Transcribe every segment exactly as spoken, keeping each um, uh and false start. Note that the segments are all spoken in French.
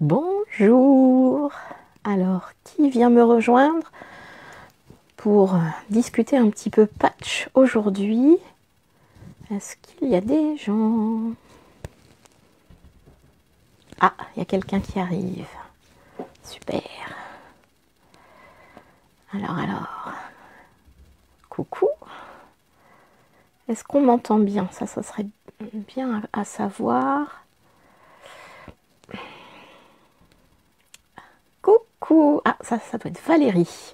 Bonjour. Alors, qui vient me rejoindre pour discuter un petit peu patch aujourd'hui? Est-ce qu'il y a des gens? Ah, il y a quelqu'un qui arrive. Super. Alors, alors. Coucou. Est-ce qu'on m'entend bien? Ça, ça serait bien à savoir. Coucou. Ah, ça, ça doit être Valérie.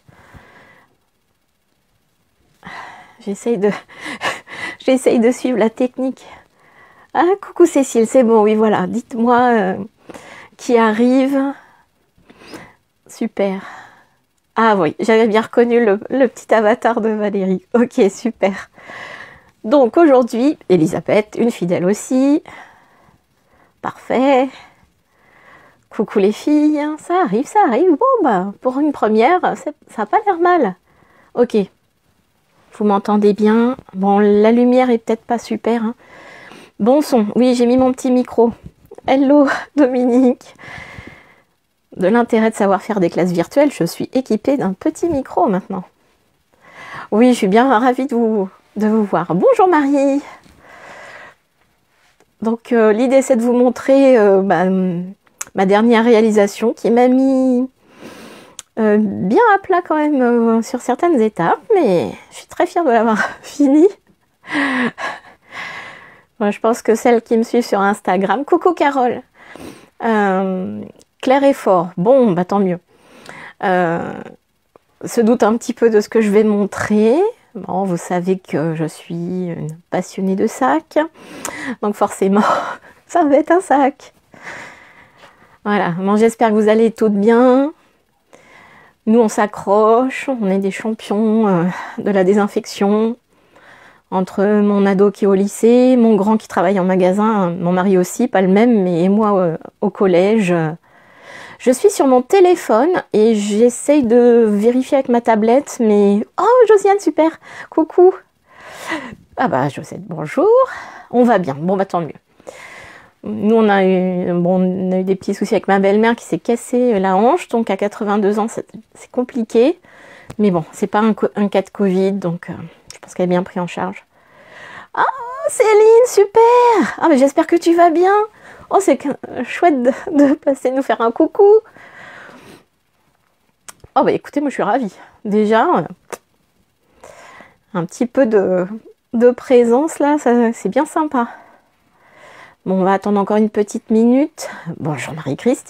J'essaye de... J'essaye de suivre la technique. Ah, coucou Cécile, c'est bon, oui, voilà. Dites-moi euh, qui arrive. Super. Ah oui, j'avais bien reconnu le, le petit avatar de Valérie. Ok, super. Donc aujourd'hui, Elisabeth, une fidèle aussi. Parfait. Coucou les filles, ça arrive, ça arrive. Bon, bah, pour une première, ça n'a pas l'air mal. Ok. Vous m'entendez bien? Bon, la lumière est peut-être pas super. Hein. Bon son. Oui, j'ai mis mon petit micro. Hello, Dominique. De l'intérêt de savoir faire des classes virtuelles, je suis équipée d'un petit micro maintenant. Oui, je suis bien ravie de vous, de vous voir. Bonjour Marie. Donc, euh, l'idée, c'est de vous montrer... Euh, bah, ma dernière réalisation qui m'a mis euh, bien à plat quand même euh, sur certaines étapes, mais je suis très fière de l'avoir fini. Bon, je pense que celles qui me suivent sur Instagram, coucou Carole, euh, clair et fort, bon bah tant mieux, euh, se doute un petit peu de ce que je vais montrer. Bon, vous savez que je suis une passionnée de sacs, donc forcément ça va être un sac. Voilà, bon, j'espère que vous allez toutes bien. Nous, on s'accroche, on est des champions euh, de la désinfection. Entre mon ado qui est au lycée, mon grand qui travaille en magasin, mon mari aussi, pas le même, mais moi euh, au collège. Euh, je suis sur mon téléphone et j'essaye de vérifier avec ma tablette, mais... Oh, Josiane, super. Coucou. Ah bah, Josiane, bonjour. On va bien, bon bah tant mieux. Nous, on a, eu, bon, on a eu des petits soucis avec ma belle-mère qui s'est cassé la hanche, donc à quatre-vingt-deux ans, c'est compliqué. Mais bon, c'est pas un, un cas de Covid, donc euh, je pense qu'elle est bien prise en charge. Ah, Céline, super! Ah, mais j'espère que tu vas bien. Oh, c'est chouette de, de passer nous faire un coucou. Oh, bah écoutez, moi je suis ravie. Déjà, euh, un petit peu de, de présence là, c'est bien sympa. Bon, on va attendre encore une petite minute. Bonjour Marie-Christine.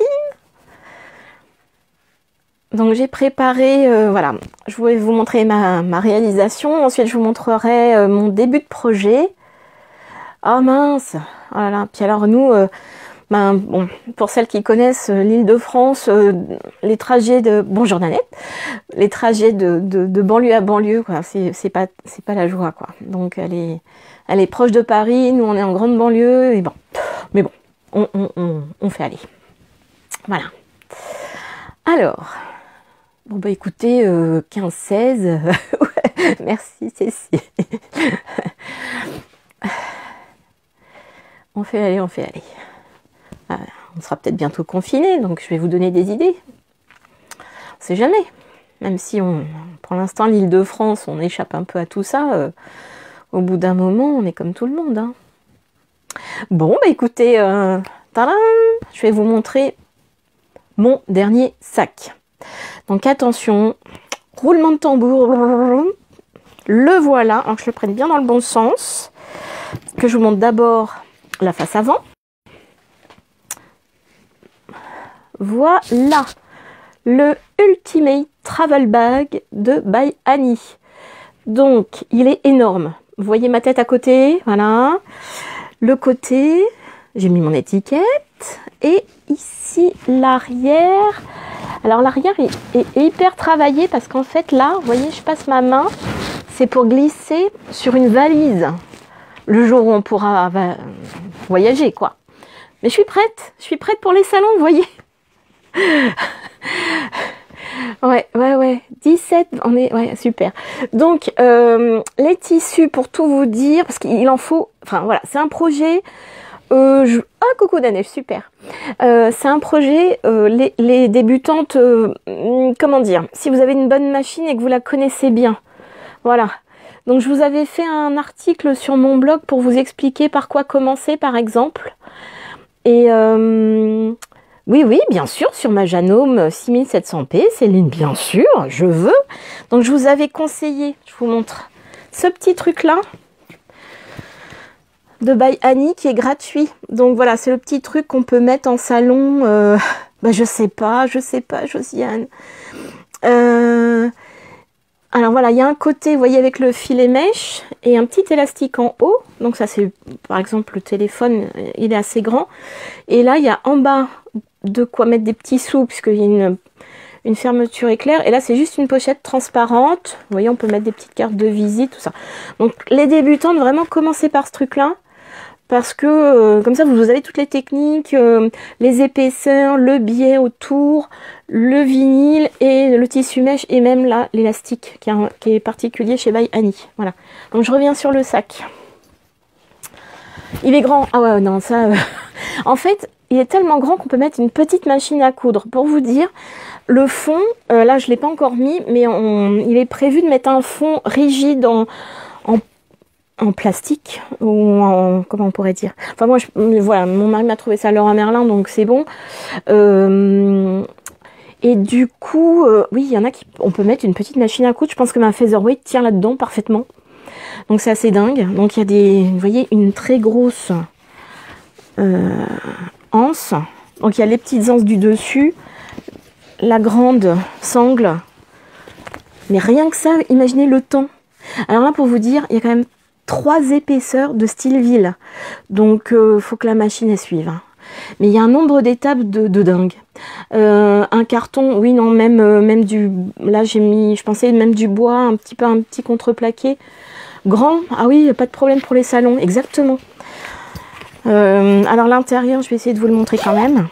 Donc j'ai préparé, euh, voilà, je voulais vous montrer ma, ma réalisation. Ensuite, je vous montrerai euh, mon début de projet. Oh mince, oh là là. Puis alors nous, euh, ben, bon, pour celles qui connaissent euh, l'Île-de-France, euh, les trajets de... Bonjour Nanette. Les trajets de, de, de banlieue à banlieue, quoi, c'est pas, c'est pas la joie, quoi. Donc elle est... Elle est proche de Paris, nous on est en grande banlieue, et bon, mais bon, on, on, on, on fait aller. Voilà. Alors, bon bah écoutez, euh, quinze seize, ouais, merci Cécile. On fait aller, on fait aller. Euh, on sera peut-être bientôt confinés, donc je vais vous donner des idées. On sait jamais, même si on, pour l'instant l'Île-de-France, on échappe un peu à tout ça, euh, au bout d'un moment, on est comme tout le monde. Hein. Bon, bah écoutez, euh, tadam, je vais vous montrer mon dernier sac. Donc attention, roulement de tambour. Le voilà, alors que je le prenne bien dans le bon sens. Que je vous montre d'abord la face avant. Voilà, le Ultimate Travel Bag de By Annie. Donc, il est énorme. Vous voyez ma tête à côté, voilà. Le côté, j'ai mis mon étiquette. Et ici, l'arrière. Alors, l'arrière est, est, est hyper travaillé parce qu'en fait, là, vous voyez, je passe ma main. C'est pour glisser sur une valise. Le jour où on pourra va, voyager, quoi. Mais je suis prête. Je suis prête pour les salons, vous voyez. Ouais, ouais, ouais. dix-sept, on est, ouais, super. Donc, euh, les tissus, pour tout vous dire, parce qu'il en faut, enfin voilà, c'est un projet Euh, je... Ah, coucou Danesh, super. Euh, c'est un projet, euh, les, les débutantes, euh, comment dire, si vous avez une bonne machine et que vous la connaissez bien. Voilà. Donc je vous avais fait un article sur mon blog pour vous expliquer par quoi commencer, par exemple. Et euh, oui, oui, bien sûr, sur ma Janome six mille sept cents p, Céline, bien sûr, je veux. Donc je vous avais conseillé, je vous montre, ce petit truc-là de By Annie qui est gratuit. Donc voilà, c'est le petit truc qu'on peut mettre en salon. Euh, bah, je sais pas, je sais pas, Josiane. Euh, alors voilà, il y a un côté, vous voyez, avec le filet mèche et un petit élastique en haut. Donc ça, c'est par exemple le téléphone, il est assez grand. Et là, il y a en bas de quoi mettre des petits sous, puisqu'il y a une, une fermeture éclair. Et là, c'est juste une pochette transparente. Vous voyez, on peut mettre des petites cartes de visite, tout ça. Donc les débutantes, vraiment, commencez par ce truc-là. Parce que euh, comme ça, vous avez toutes les techniques, euh, les épaisseurs, le biais autour, le vinyle et le tissu mèche et même là, l'élastique qui, qui est particulier chez By Annie. Voilà. Donc je reviens sur le sac. Il est grand. Ah ouais, non, ça... Euh... en fait, il est tellement grand qu'on peut mettre une petite machine à coudre. Pour vous dire, le fond, euh, là, je ne l'ai pas encore mis, mais on, il est prévu de mettre un fond rigide en... en en plastique ou en, comment on pourrait dire, enfin moi je, voilà, mon mari m'a trouvé ça à Leroy Merlin, donc c'est bon. Euh, et du coup euh, oui, il y en a qui, on peut mettre une petite machine à coudre. Je pense que ma Featherweight tient là-dedans parfaitement, donc c'est assez dingue. Donc il y a des, vous voyez, une très grosse euh, anse, donc il y a les petites anses du dessus, la grande sangle, mais rien que ça, imaginez le temps. Alors là, pour vous dire, il y a quand même trois épaisseurs de style ville. Donc, euh, faut que la machine elle suive. Hein. Mais il y a un nombre d'étapes de, de dingue. Euh, un carton, oui, non, même, euh, même du... Là, j'ai mis, je pensais même du bois, un petit peu, un petit contreplaqué. Grand, ah oui, pas de problème pour les salons, exactement. Euh, alors, l'intérieur, je vais essayer de vous le montrer quand même.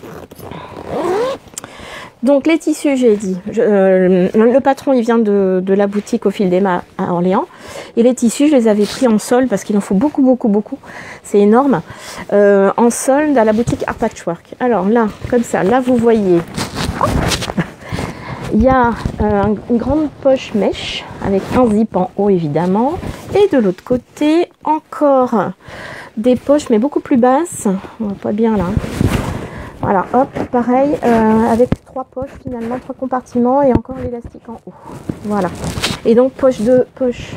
Donc les tissus, j'ai dit, je, euh, le patron il vient de, de la boutique Au Fil d'Emma à Orléans, et les tissus je les avais pris en solde parce qu'il en faut beaucoup beaucoup beaucoup, c'est énorme, euh, en solde à la boutique Art Patchwork. Alors là, comme ça, là vous voyez, hop, il y a euh, une grande poche mèche avec un zip en haut évidemment, et de l'autre côté encore des poches mais beaucoup plus basses, on voit pas bien là. Voilà, hop, pareil, euh, avec trois poches finalement, trois compartiments et encore l'élastique en haut. Voilà. Et donc poche de poche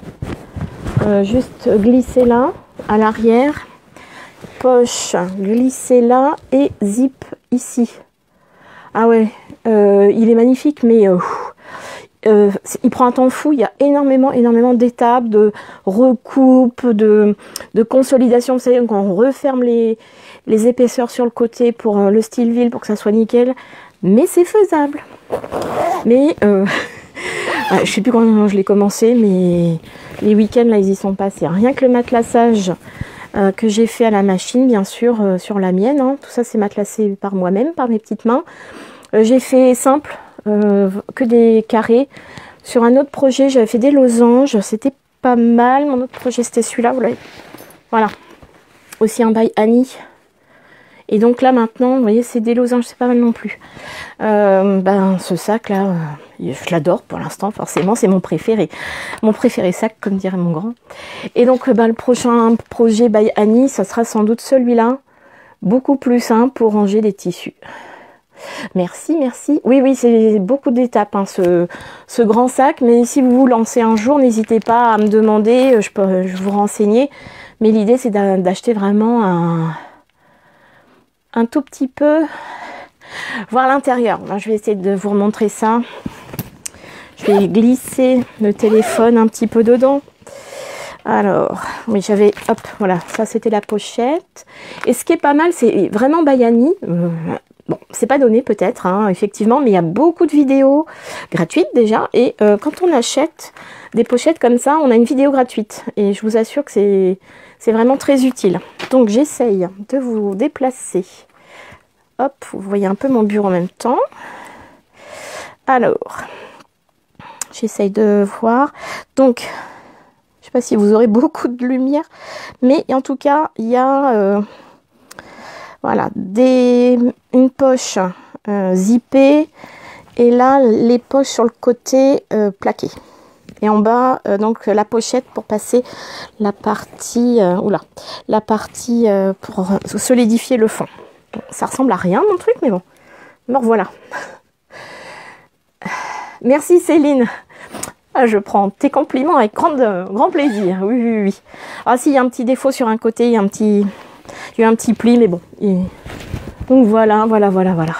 euh, juste glissée là, à l'arrière. Poche glissée là et zip ici. Ah ouais, euh, il est magnifique, mais euh, euh, il prend un temps fou. Il y a énormément, énormément d'étapes, de recoupe, de, de consolidation. Vous savez, quand on referme les... les épaisseurs sur le côté pour euh, le style ville pour que ça soit nickel, mais c'est faisable. Mais euh, je sais plus quand je l'ai commencé, mais les week-ends là ils y sont passés. Rien que le matelassage euh, que j'ai fait à la machine, bien sûr, euh, sur la mienne, hein, tout ça c'est matelassé par moi-même, par mes petites mains. Euh, j'ai fait simple, euh, que des carrés. Sur un autre projet j'avais fait des losanges, c'était pas mal. Mon autre projet c'était celui-là, vous voyez. Voilà, aussi un By Annie. Et donc là maintenant, vous voyez, c'est des losanges, c'est pas mal non plus. Euh, ben ce sac là, euh, je l'adore pour l'instant, forcément, c'est mon préféré. Mon préféré sac, comme dirait mon grand. Et donc ben, le prochain projet By Annie, ça sera sans doute celui-là, beaucoup plus simple pour ranger des tissus. Merci, merci. Oui, oui, c'est beaucoup d'étapes, hein, ce, ce grand sac. Mais si vous vous lancez un jour, n'hésitez pas à me demander, je peux je vous renseigner. Mais l'idée, c'est d'acheter vraiment un... un tout petit peu, voir l'intérieur. Je vais essayer de vous remontrer ça. Je vais glisser le téléphone un petit peu dedans. Alors, oui, j'avais, hop, voilà, ça c'était la pochette. Et ce qui est pas mal, c'est vraiment By Annie. Euh, bon, c'est pas donné peut-être, hein, effectivement, mais il y a beaucoup de vidéos gratuites déjà. Et euh, quand on achète des pochettes comme ça, on a une vidéo gratuite. Et je vous assure que c'est... c'est vraiment très utile. Donc j'essaye de vous déplacer. Hop, vous voyez un peu mon bureau en même temps. Alors, j'essaye de voir. Donc, je sais pas si vous aurez beaucoup de lumière, mais en tout cas, il y a euh, voilà, des, une poche euh, zippée, et là, les poches sur le côté euh, plaquées. Et en bas, euh, donc la pochette pour passer la partie, euh, oula, la partie euh, pour solidifier le fond. Bon, ça ressemble à rien mon truc, mais bon, me revoilà. Merci Céline. Ah, je prends tes compliments avec grand, euh, grand plaisir. Oui, oui, oui. Ah si, il y a un petit défaut sur un côté, il y a un petit, il y a un petit pli, mais bon. Et... donc voilà, voilà, voilà, voilà.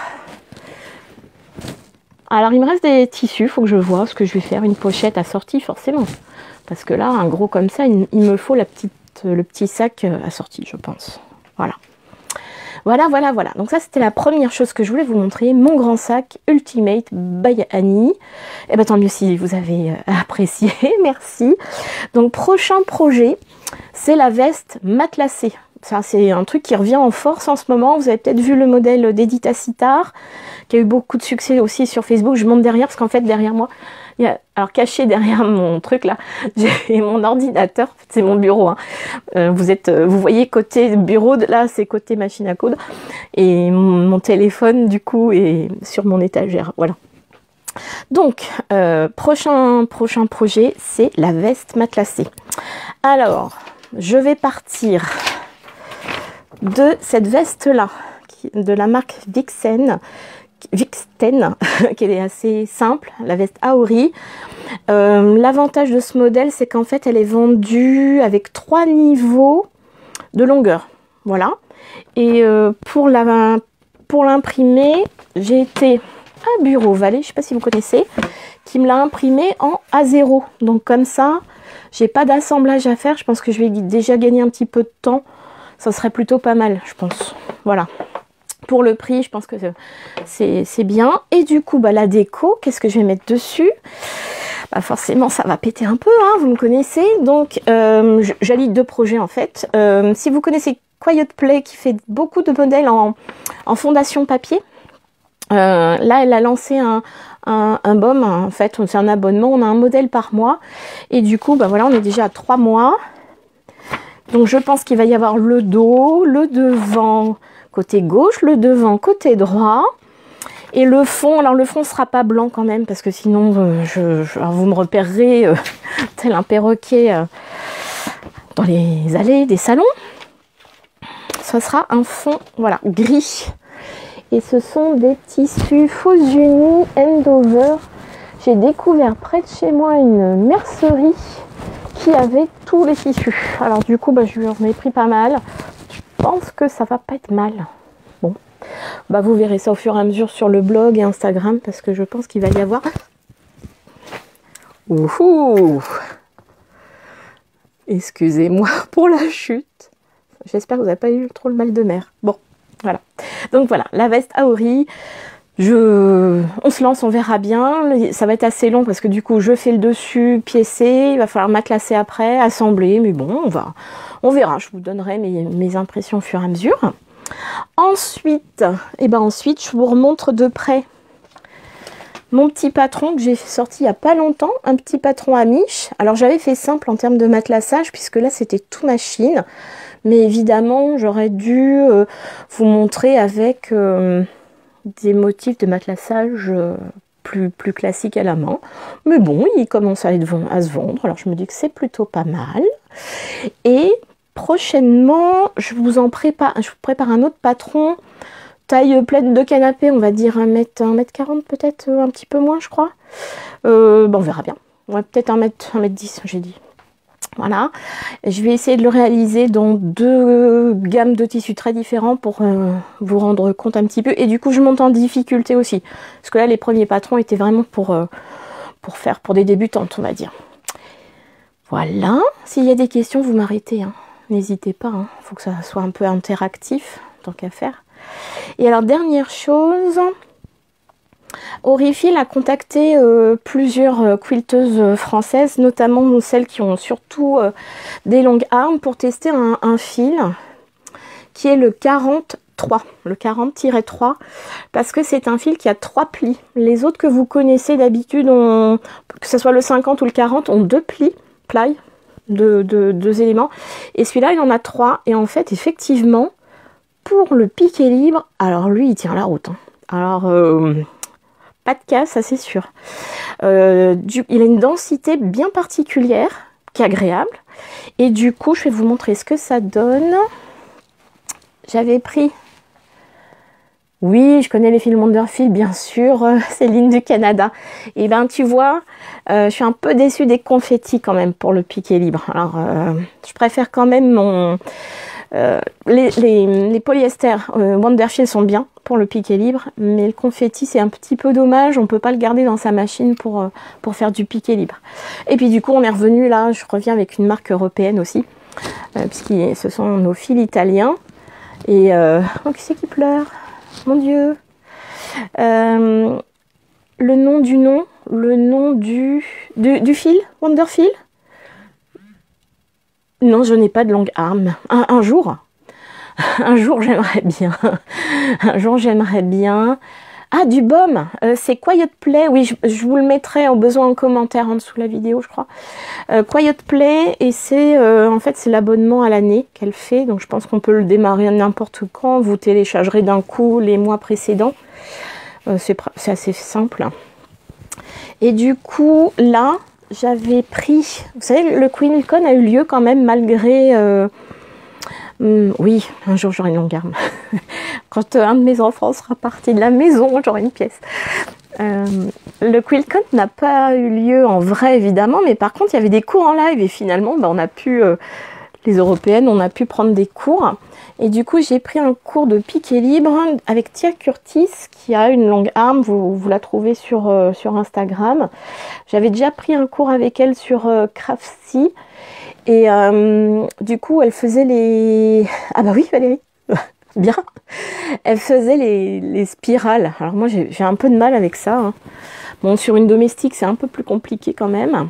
Alors il me reste des tissus, il faut que je vois ce que je vais faire, une pochette assortie forcément. Parce que là, un gros comme ça, il, il me faut la petite, le petit sac assorti, je pense. Voilà. Voilà, voilà, voilà. Donc ça, c'était la première chose que je voulais vous montrer. Mon grand sac Ultimate by Annie. Et bien tant mieux si vous avez apprécié, merci. Donc prochain projet, c'est la veste matelassée. Ça, c'est un truc qui revient en force en ce moment. Vous avez peut-être vu le modèle d'Edith Assitar, qui a eu beaucoup de succès aussi sur Facebook. Je monte derrière, parce qu'en fait, derrière moi, il y a, alors caché derrière mon truc là, j'ai mon ordinateur, en fait, c'est mon bureau. Hein. Euh, vous êtes, vous voyez côté bureau, là, c'est côté machine à coudre. Et mon, mon téléphone, du coup, est sur mon étagère. Voilà. Donc, euh, prochain, prochain projet, c'est la veste matelassée. Alors, je vais partir de cette veste là de la marque Vixen Vixten qui est assez simple, la veste Aori. Euh, l'avantage de ce modèle, c'est qu'en fait elle est vendue avec trois niveaux de longueur, voilà. Et euh, pour la pour l'imprimer, j'ai été à Bureau Vallée, je sais pas si vous connaissez, qui me l'a imprimé en A zéro, donc comme ça j'ai pas d'assemblage à faire. Je pense que je vais déjà gagner un petit peu de temps. Ça serait plutôt pas mal, je pense. Voilà. Pour le prix, je pense que c'est bien. Et du coup, bah, la déco, qu'est-ce que je vais mettre dessus? Bah, forcément, ça va péter un peu, hein, vous me connaissez. Donc, euh, j'allie deux projets, en fait. Euh, si vous connaissez Quiet Play, qui fait beaucoup de modèles en, en fondation papier, euh, là, elle a lancé un, un, un baume. En fait, c'est un abonnement. On a un modèle par mois. Et du coup, bah, voilà, on est déjà à trois mois. Donc je pense qu'il va y avoir le dos, le devant côté gauche, le devant côté droit. Et le fond, alors le fond ne sera pas blanc quand même, parce que sinon euh, je, je, vous me repérerez euh, tel un perroquet euh, dans les allées des salons. Ce sera un fond, voilà, gris. Et ce sont des tissus Faux Unis Endover. J'ai découvert près de chez moi une mercerie qui avait tous les tissus. Alors du coup, bah, je lui en ai pris pas mal. Je pense que ça va pas être mal. Bon, bah vous verrez ça au fur et à mesure sur le blog et Instagram, parce que je pense qu'il va y avoir... Ouhou! Excusez-moi pour la chute. J'espère que vous n'avez pas eu trop le mal de mer. Bon, voilà. Donc voilà, la veste Aori. Je... On se lance, on verra bien. Ça va être assez long parce que du coup, je fais le dessus piécé. Il va falloir matelassé après, assembler. Mais bon, on va, on verra. Je vous donnerai mes, mes impressions au fur et à mesure. Ensuite, et ben ensuite, je vous remontre de près mon petit patron que j'ai sorti il n'y a pas longtemps. Un petit patron à miche. Alors, j'avais fait simple en termes de matelassage puisque là, c'était tout machine. Mais évidemment, j'aurais dû euh, vous montrer avec... Euh, des motifs de matelassage euh, plus, plus classiques à la main. Mais bon, il commence à, être, à se vendre. Alors je me dis que c'est plutôt pas mal. Et prochainement, je vous en prépare, je vous prépare un autre patron. Taille pleine de canapé, on va dire un mètre quarante peut-être, un petit peu moins je crois. Euh, bon, on verra bien. Ouais, peut-être un mètre dix, j'ai dit. Voilà, je vais essayer de le réaliser dans deux gammes de tissus très différents pour euh, vous rendre compte un petit peu. Et du coup, je monte en difficulté aussi. Parce que là, les premiers patrons étaient vraiment pour, euh, pour faire pour des débutantes, on va dire. Voilà, s'il y a des questions, vous m'arrêtez. Hein. N'hésitez pas, il hein. faut que ça soit un peu interactif, tant qu'à faire. Et alors, dernière chose... Aurifil a contacté euh, plusieurs euh, quilteuses euh, françaises, notamment celles qui ont surtout euh, des longues armes, pour tester un, un fil qui est le quarante-trois, le quarante tiret trois, parce que c'est un fil qui a trois plis. Les autres que vous connaissez d'habitude, que ce soit le cinquante ou le quarante, ont deux plis, ply, deux, deux, deux éléments. Et celui-là, il en a trois. Et en fait, effectivement, pour le piqué libre, alors lui, il tient la route. Hein. Alors, euh, pas de casse, ça c'est sûr. Euh, du, il a une densité bien particulière, qui est agréable. Et du coup, je vais vous montrer ce que ça donne. J'avais pris... Oui, je connais les fils Wonderfil, bien sûr, euh, Céline du Canada. Et ben tu vois, euh, je suis un peu déçue des confettis quand même pour le piqué libre. Alors, euh, je préfère quand même mon... Euh, les, les, les polyester euh, Wonderfil sont bien pour le piqué libre, mais le confetti c'est un petit peu dommage, on peut pas le garder dans sa machine pour, euh, pour faire du piqué libre. Et puis du coup, on est revenu là, je reviens avec une marque européenne aussi, euh, puisque ce sont nos fils italiens. Et... Euh... Oh, qui c'est qui pleure ? Mon Dieu, euh, le nom du nom, le nom du, du, du fil, Wonderfil. Non, je n'ai pas de longue arme. Un, un jour, un jour j'aimerais bien. Un jour j'aimerais bien. Ah, du baume, euh, c'est Quiet Play. Oui, je, je vous le mettrai au besoin en commentaire en dessous de la vidéo, je crois. Euh, Quiet Play, et c'est euh, en fait c'est l'abonnement à l'année qu'elle fait. Donc je pense qu'on peut le démarrer n'importe quand. Vous téléchargerez d'un coup les mois précédents. Euh, c'est assez simple. Et du coup, là, j'avais pris... Vous savez, le QueenCon a eu lieu quand même malgré... Euh, hum, oui, un jour j'aurai une longue arme. Quand euh, un de mes enfants sera parti de la maison, j'aurai une pièce. Euh, le QueenCon n'a pas eu lieu en vrai, évidemment, mais par contre, il y avait des cours en live et finalement, bah, on a pu... Euh, les Européennes, on a pu prendre des cours. Et du coup, j'ai pris un cours de piqué libre avec Tia Curtis, qui a une longue arme. Vous, vous la trouvez sur, euh, sur Instagram. J'avais déjà pris un cours avec elle sur euh, Craftsy. Et euh, du coup, elle faisait les... Ah bah oui, Valérie, bien. Elle faisait les, les spirales. Alors moi, j'ai un peu de mal avec ça. Hein. Bon, sur une domestique, c'est un peu plus compliqué quand même.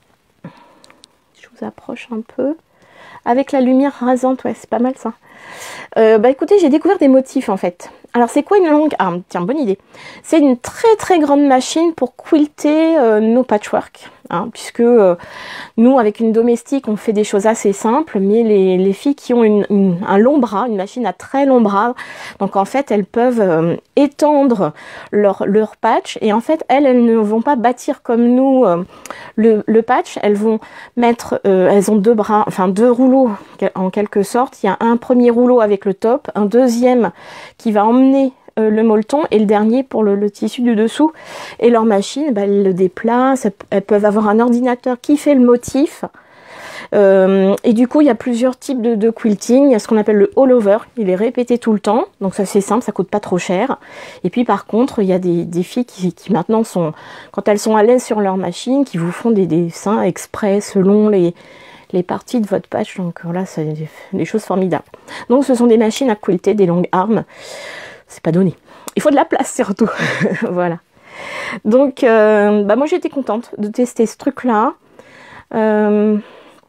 Je vous approche un peu. Avec la lumière rasante, ouais, c'est pas mal ça. Euh, bah écoutez, j'ai découvert des motifs en fait. Alors c'est quoi une longue arme? Tiens, bonne idée. C'est une très très grande machine pour quilter euh, nos patchwork. Hein, puisque euh, nous, avec une domestique, on fait des choses assez simples, mais les, les filles qui ont une, une, un long bras, une machine à très long bras, donc en fait, elles peuvent euh, étendre leur, leur patch, et en fait, elles, elles ne vont pas bâtir comme nous euh, le, le patch, elles vont mettre, euh, elles ont deux bras, enfin deux rouleaux en quelque sorte. Il y a un premier rouleau avec le top, un deuxième qui va emmener le molleton et le dernier pour le, le tissu du dessous. Et leur machine, bah, elles le déplacent, elles peuvent avoir un ordinateur qui fait le motif. Euh, et du coup, il y a plusieurs types de, de quilting. Il y a ce qu'on appelle le all-over, il est répété tout le temps. Donc ça c'est simple, ça coûte pas trop cher. Et puis par contre, il y a des, des filles qui, qui maintenant sont, quand elles sont à l'aise sur leur machine, qui vous font des dessins exprès selon les les parties de votre patch. Donc voilà, c'est des, des choses formidables. Donc ce sont des machines à quilter, des longues armes. C'est pas donné. Il faut de la place surtout. Voilà. Donc, euh, bah moi j'étais contente de tester ce truc-là. Euh,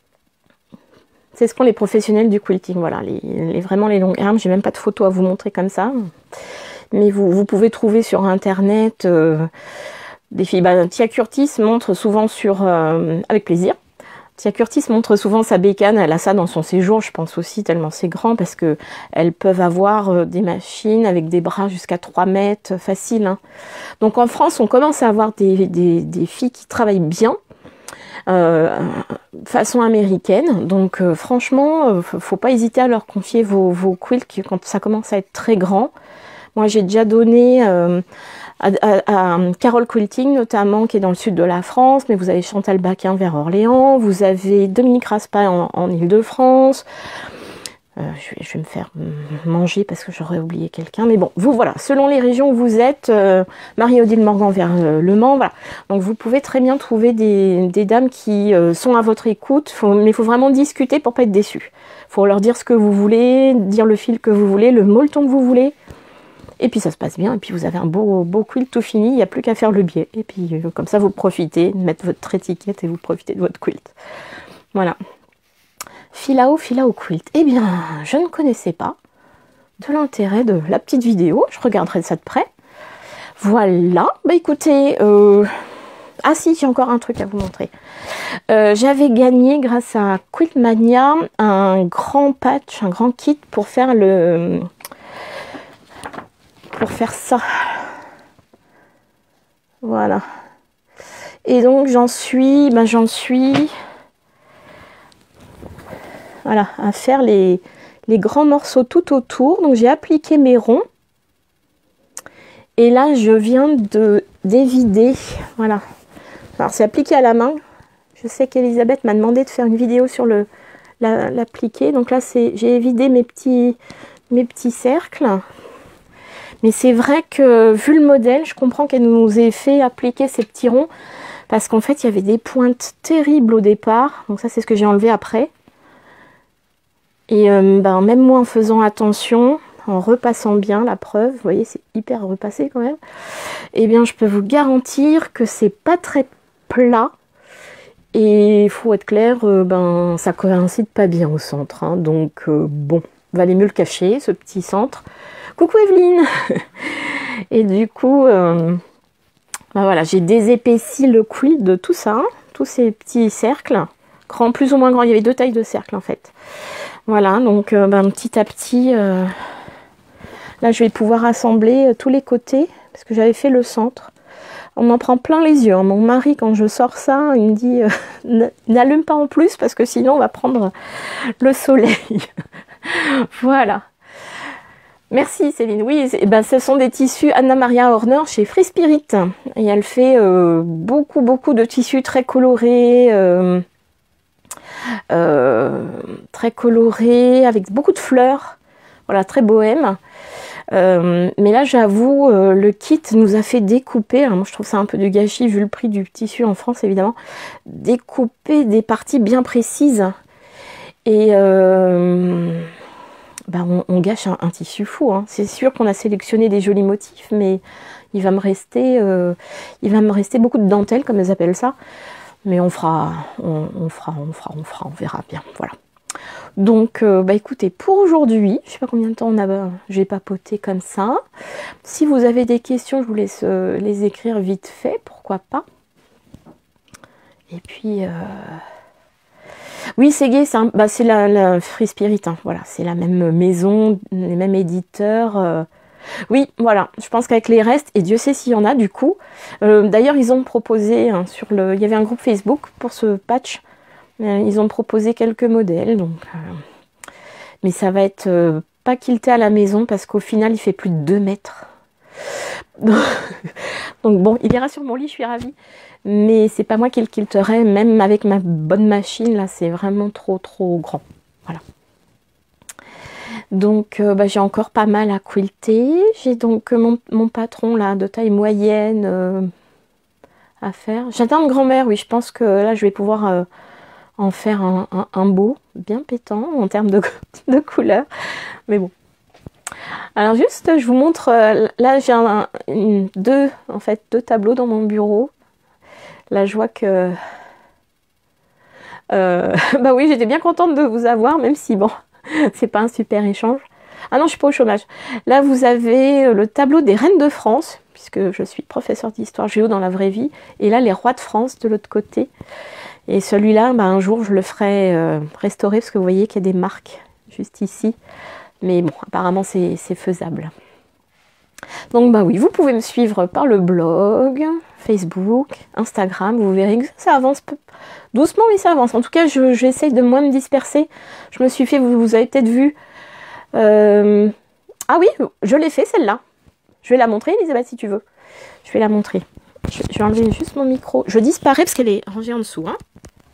c'est ce qu'ont les professionnels du quilting. Voilà, les, les, vraiment les longues armes. J'ai même pas de photos à vous montrer comme ça. Mais vous, vous pouvez trouver sur internet euh, des filles. Bah, Tia Curtis montre souvent sur euh, avec plaisir. Tia Curtis montre souvent sa bécane, elle a ça dans son séjour, je pense aussi, tellement c'est grand, parce que elles peuvent avoir des machines avec des bras jusqu'à trois mètres, facile. Hein. Donc en France, on commence à avoir des, des, des filles qui travaillent bien, euh, façon américaine. Donc euh, franchement, euh, faut pas hésiter à leur confier vos, vos quilts quand ça commence à être très grand. Moi, j'ai déjà donné... Euh, À, à, à Carole Quilting notamment, qui est dans le sud de la France, mais vous avez Chantal Baquin vers Orléans, vous avez Dominique Raspail en, en Ile-de-France. Euh, je, vais, je vais me faire manger parce que j'aurais oublié quelqu'un, mais bon, vous voilà, selon les régions où vous êtes, euh, Marie-Odile Morgan vers euh, Le Mans, voilà. Donc vous pouvez très bien trouver des, des dames qui euh, sont à votre écoute, faut, mais il faut vraiment discuter pour pas être déçu. Il faut leur dire ce que vous voulez, dire le fil que vous voulez, le molleton que vous voulez. Et puis ça se passe bien, et puis vous avez un beau, beau quilt tout fini, il n'y a plus qu'à faire le biais. Et puis euh, comme ça vous profitez, mettre votre étiquette et vous profitez de votre quilt. Voilà. Filao, Filao quilt. Eh bien, je ne connaissais pas de l'intérêt de la petite vidéo, je regarderai ça de près. Voilà, bah écoutez, euh, Ah si, j'ai encore un truc à vous montrer. Euh, J'avais gagné grâce à Quiltmania un grand patch, un grand kit pour faire le... pour faire ça. Voilà. Et donc j'en suis, ben j'en suis, voilà, à faire les, les grands morceaux tout autour. Donc j'ai appliqué mes ronds. Et là je viens de d'évider, voilà. Alors c'est appliqué à la main. Je sais qu'Elisabeth m'a demandé de faire une vidéo sur le l'appliquer. Donc là c'est j'ai évidé mes petits mes petits cercles. Mais c'est vrai que vu le modèle, je comprends qu'elle nous ait fait appliquer ces petits ronds. Parce qu'en fait, il y avait des pointes terribles au départ. Donc ça, c'est ce que j'ai enlevé après. Et euh, ben, même moi, en faisant attention, en repassant bien la preuve, vous voyez, c'est hyper repassé quand même. Eh bien, je peux vous garantir que c'est pas très plat. Et il faut être clair, euh, ben, ça coïncide pas bien au centre. Hein. Donc, euh, bon, valait mieux le cacher, ce petit centre. Coucou Evelyne. Et du coup... Euh, Ben voilà, j'ai désépaissi le quilt de tout ça, hein, tous ces petits cercles, grands, plus ou moins grands. Il y avait deux tailles de cercles en fait. Voilà, donc euh, ben, petit à petit, euh, là je vais pouvoir assembler euh, tous les côtés, parce que j'avais fait le centre. On en prend plein les yeux. Hein. Mon mari, quand je sors ça, il me dit euh, n'allume pas en plus, parce que sinon on va prendre le soleil. Voilà. Merci Céline. Oui, ben, ce sont des tissus Anna Maria Horner chez Free Spirit. Et elle fait euh, beaucoup, beaucoup de tissus très colorés, euh, euh, très colorés, avec beaucoup de fleurs. Voilà, très bohème. Euh, mais là, j'avoue, euh, le kit nous a fait découper. Alors moi, je trouve ça un peu du gâchis vu le prix du tissu en France, évidemment. Découper des parties bien précises. Et... Euh, Ben on, on gâche un, un tissu fou. Hein. C'est sûr qu'on a sélectionné des jolis motifs, mais il va me rester, euh, il va me rester beaucoup de dentelle, comme elles appellent ça. Mais on fera, on, on fera, on fera, on fera, on verra bien. Voilà. Donc, euh, bah écoutez, pour aujourd'hui, je sais pas combien de temps on a, j'ai papoté comme ça. Si vous avez des questions, je vous laisse euh, les écrire vite fait, pourquoi pas. Et puis. Euh... Oui, c'est gay, c'est bah, la, la Free Spirit, hein, voilà, c'est la même maison, les mêmes éditeurs. Euh... Oui, voilà, je pense qu'avec les restes, et Dieu sait s'il y en a du coup. Euh, D'ailleurs, ils ont proposé, hein, sur le, il y avait un groupe Facebook pour ce patch, euh, ils ont proposé quelques modèles, donc, euh... mais ça va être euh, pas quilté à la maison parce qu'au final, il fait plus de deux mètres. Donc bon, il ira sur mon lit, je suis ravie. Mais c'est pas moi qui le quilterai, même avec ma bonne machine, là, c'est vraiment trop, trop grand. Voilà. Donc, euh, bah, j'ai encore pas mal à quilter. J'ai donc euh, mon, mon patron, là, de taille moyenne euh, à faire. J'attends une grand-mère, oui, je pense que là, je vais pouvoir euh, en faire un, un, un beau, bien pétant, en termes de, de couleur. Mais bon. Alors juste, je vous montre, euh, là, j'ai un, une, deux, en fait, deux tableaux dans mon bureau. Là, je vois que... Euh, bah oui, j'étais bien contente de vous avoir, même si, bon, c'est pas un super échange. Ah non, je suis pas au chômage. Là, vous avez le tableau des reines de France, puisque je suis professeure d'histoire géo dans la vraie vie. Et là, les rois de France de l'autre côté. Et celui-là, bah, un jour, je le ferai euh, restaurer, parce que vous voyez qu'il y a des marques juste ici. Mais bon, apparemment, c'est faisable. Donc bah oui, vous pouvez me suivre par le blog, Facebook, Instagram, vous verrez que ça avance peu, doucement, mais ça avance. En tout cas, j'essaye je, de moins me disperser. Je me suis fait, vous, vous avez peut-être vu... Euh... Ah oui, je l'ai fait celle-là. Je vais la montrer, Elisabeth, si tu veux. Je vais la montrer. Je, je vais enlever juste mon micro. Je disparais parce qu'elle est rangée en dessous. Hein.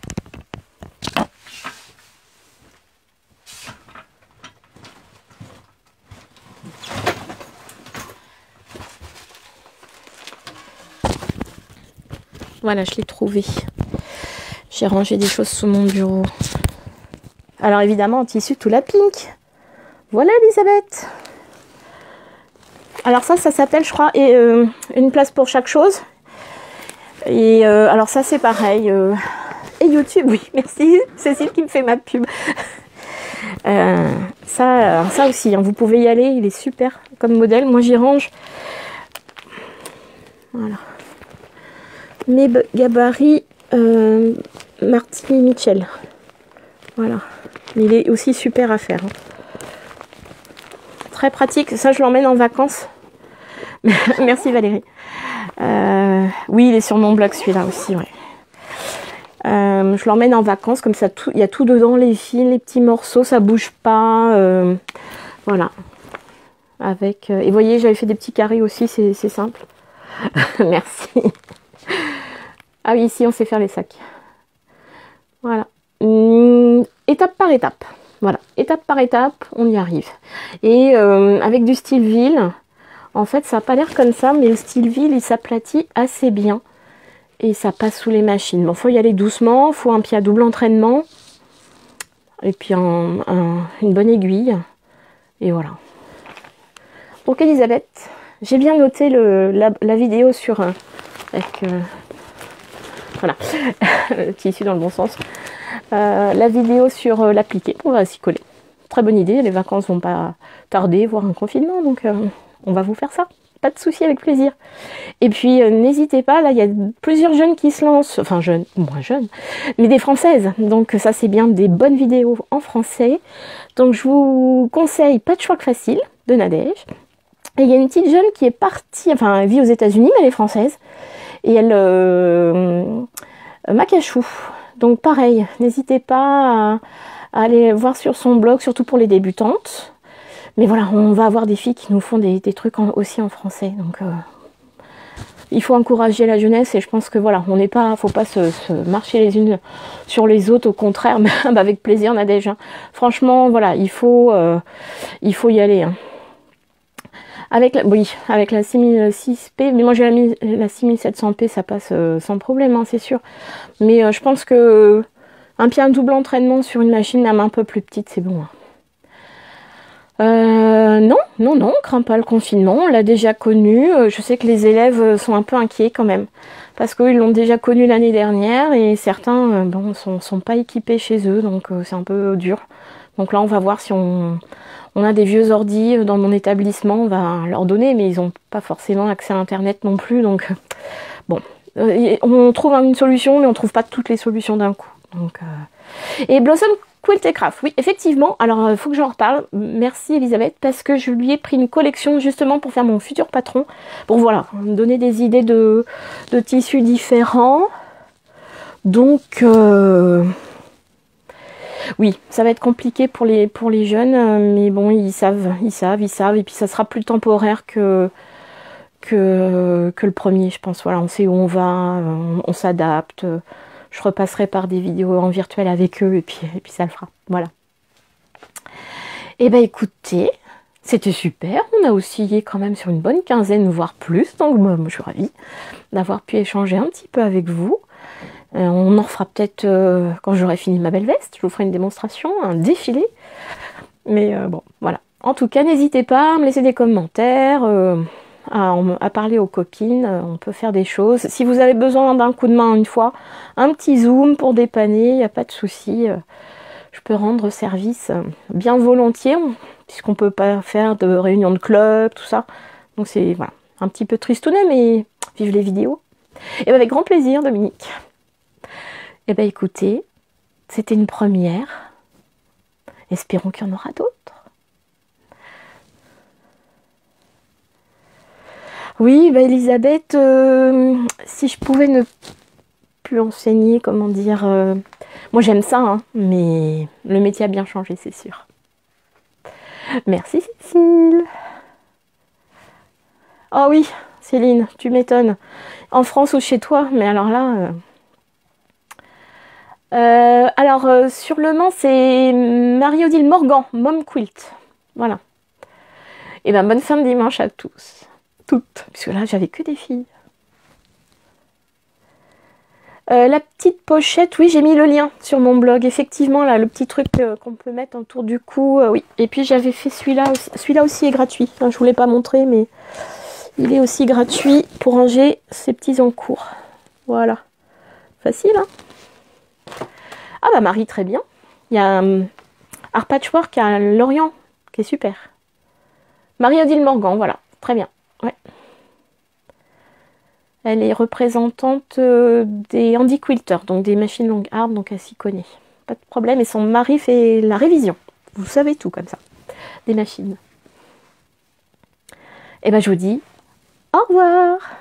Voilà, je l'ai trouvé. J'ai rangé des choses sous mon bureau. Alors évidemment, en tissu tout la pink. Voilà, Elisabeth. Alors ça, ça s'appelle, je crois, et, euh, une place pour chaque chose. Et euh, alors ça, c'est pareil. Euh, et YouTube, oui, merci. Cécile qui me fait ma pub. euh, ça, ça aussi, hein, vous pouvez y aller. Il est super comme modèle. Moi, j'y range. Voilà. mes gabarits euh, Marty Mitchell. Voilà. Il est aussi super à faire. Hein. Très pratique. Ça, je l'emmène en vacances. Merci Valérie. Euh, oui, il est sur mon blog celui-là aussi. Ouais. Euh, je l'emmène en vacances. Comme ça, il y a tout dedans. Les fils, les petits morceaux. Ça bouge pas. Euh, voilà. Avec, euh, et vous voyez, j'avais fait des petits carrés aussi. C'est simple. Merci. Ah oui, ici, on sait faire les sacs. Voilà. Hum, étape par étape. Voilà. Étape par étape, on y arrive. Et euh, avec du style ville, en fait, ça n'a pas l'air comme ça, mais le style ville, il s'aplatit assez bien. Et ça passe sous les machines. Bon, faut y aller doucement. Faut un pied à double entraînement. Et puis un, un, une bonne aiguille. Et voilà. Donc, Elisabeth, j'ai bien noté le, la, la vidéo sur... Euh, avec... Euh, voilà, le tissu dans le bon sens. Euh, la vidéo sur euh, l'appliqué, on va s'y coller. Très bonne idée, les vacances vont pas tarder, voire un confinement, donc euh, on va vous faire ça. Pas de souci, avec plaisir. Et puis euh, n'hésitez pas, là il y a plusieurs jeunes qui se lancent, enfin jeunes, moins jeunes, mais des françaises. Donc ça c'est bien des bonnes vidéos en français. Donc je vous conseille Patchwork Facile de Nadège. Et il y a une petite jeune qui est partie, enfin elle vit aux États-Unis, mais elle est française. Et elle euh, Macachou. Donc pareil, n'hésitez pas à, à aller voir sur son blog, surtout pour les débutantes. Mais voilà, on va avoir des filles qui nous font des, des trucs en, aussi en français. Donc euh, il faut encourager la jeunesse et je pense que voilà, on n'est pas, faut pas se, se marcher les unes sur les autres, au contraire, mais avec plaisir, Nadège. Hein. Franchement, voilà, il faut, euh, il faut y aller. Hein. Avec la, oui, avec la six mille six P, mais moi j'ai la, la six mille sept cents P, ça passe euh, sans problème, hein, c'est sûr. Mais euh, je pense que euh, un pied à double entraînement sur une machine, même un peu plus petite, c'est bon. Hein. Euh, non, non, non, on craint pas le confinement, on l'a déjà connu. Je sais que les élèves sont un peu inquiets quand même, parce qu'ils l'ont déjà connu l'année dernière et certains, euh, bon, sont, sont pas équipés chez eux, donc euh, c'est un peu dur. Donc là, on va voir si on... On a des vieux ordi dans mon établissement, on va leur donner, mais ils n'ont pas forcément accès à Internet non plus. Donc, bon, on trouve une solution, mais on ne trouve pas toutes les solutions d'un coup. Donc, euh... Et Blossom Quilt et Craft, oui, effectivement. Alors, il faut que j'en reparle. Merci Elisabeth, parce que je lui ai pris une collection justement pour faire mon futur patron. Bon, voilà, me donner des idées de, de tissus différents. Donc... Euh... Oui, ça va être compliqué pour les, pour les jeunes, mais bon, ils savent, ils savent, ils savent, et puis ça sera plus temporaire que, que, que le premier, je pense. Voilà, on sait où on va, on, on s'adapte, je repasserai par des vidéos en virtuel avec eux, et puis, et puis ça le fera, voilà. Et ben écoutez, c'était super, on a oscillé quand même sur une bonne quinzaine, voire plus, donc moi, moi je suis ravie d'avoir pu échanger un petit peu avec vous. Euh, on en refera peut-être euh, quand j'aurai fini ma belle veste. Je vous ferai une démonstration, un défilé. Mais euh, bon, voilà. En tout cas, n'hésitez pas à me laisser des commentaires, euh, à, à parler aux copines. Euh, on peut faire des choses. Si vous avez besoin d'un coup de main une fois, un petit zoom pour dépanner, il n'y a pas de souci. Euh, je peux rendre service euh, bien volontiers, puisqu'on ne peut pas faire de réunion de club, tout ça. Donc c'est voilà, un petit peu tristounet, mais vive les vidéos. Et avec grand plaisir, Dominique. Eh bien écoutez, c'était une première. Espérons qu'il y en aura d'autres. Oui, bah Elisabeth, euh, si je pouvais ne plus enseigner, comment dire... Euh, moi j'aime ça, hein, mais le métier a bien changé, c'est sûr. Merci Cécile. Oh oui, Céline, tu m'étonnes. En France ou chez toi, mais alors là... Euh... Euh, alors, euh, sur le Mans, c'est Marie-Odile Morgan, Mom Quilt. Voilà. Et ben bonne fin de dimanche à tous. Toutes. Puisque là, j'avais que des filles. Euh, la petite pochette, oui, j'ai mis le lien sur mon blog. Effectivement, là, le petit truc euh, qu'on peut mettre autour du cou, euh, oui. Et puis, j'avais fait celui-là aussi. Celui-là aussi est gratuit. Enfin, je ne vous l'ai pas montré, mais il est aussi gratuit pour ranger ses petits encours. Voilà. Facile, hein? Ah bah Marie, très bien. Il y a un Art Patchwork à Lorient, qui est super. Marie-Odile Morgan, voilà, très bien. Ouais. Elle est représentante euh, des Handy Quilters, donc des machines long arm, donc elle s'y connaît. Pas de problème. Et son mari fait la révision. Vous savez tout comme ça. Des machines. Et ben je vous dis au revoir.